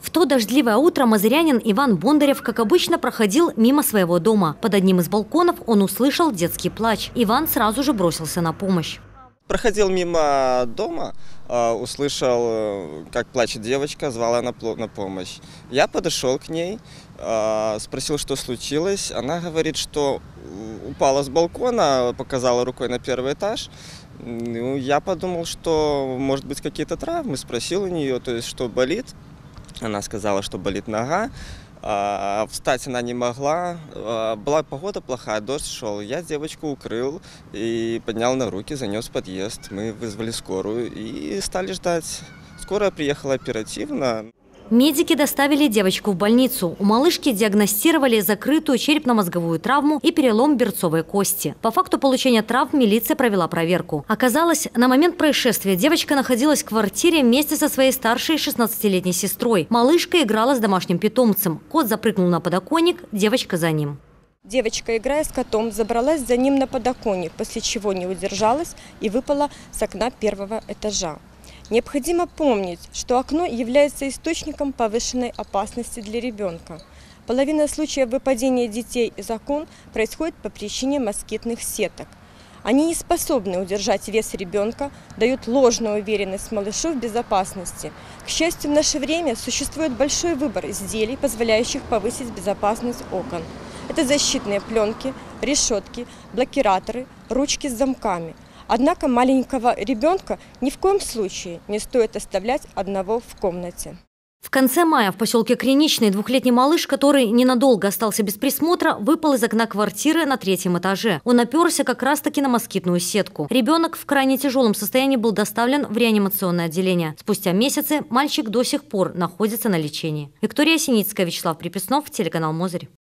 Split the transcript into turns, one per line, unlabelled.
В то дождливое утро мазырянин Иван Бондарев, как обычно, проходил мимо своего дома. Под одним из балконов он услышал детский плач. Иван сразу же бросился на помощь.
Проходил мимо дома, услышал, как плачет девочка, звала на помощь. Я подошел к ней, спросил, что случилось. Она говорит, что упала с балкона, показала рукой на первый этаж. Ну, я подумал, что может быть какие-то травмы, спросил у нее, то есть что болит. Она сказала, что болит нога. Встать она не могла, была погода плохая, дождь шел. Я девочку укрыл и поднял на руки, занес в подъезд. Мы вызвали скорую и стали ждать. Скорая приехала оперативно.
Медики доставили девочку в больницу. У малышки диагностировали закрытую черепно-мозговую травму и перелом берцовой кости. По факту получения травм милиция провела проверку. Оказалось, на момент происшествия девочка находилась в квартире вместе со своей старшей 16-летней сестрой. Малышка играла с домашним питомцем. Кот запрыгнул на подоконник, девочка за ним.
Девочка, играя с котом, забралась за ним на подоконник, после чего не удержалась и выпала с окна первого этажа. Необходимо помнить, что окно является источником повышенной опасности для ребенка. Половина случаев выпадения детей из окон происходит по причине москитных сеток. Они не способны удержать вес ребенка, дают ложную уверенность малышу в безопасности. К счастью, в наше время существует большой выбор изделий, позволяющих повысить безопасность окон. Это защитные пленки, решетки, блокираторы, ручки с замками. Однако маленького ребенка ни в коем случае не стоит оставлять одного в комнате.
В конце мая в поселке Криничный двухлетний малыш, который ненадолго остался без присмотра, выпал из окна квартиры на 3-м этаже. Он оперся как раз-таки на москитную сетку. Ребенок в крайне тяжелом состоянии был доставлен в реанимационное отделение. Спустя месяцы мальчик до сих пор находится на лечении. Виктория Синицкая, Вячеслав Приписнов, телеканал Мозырь.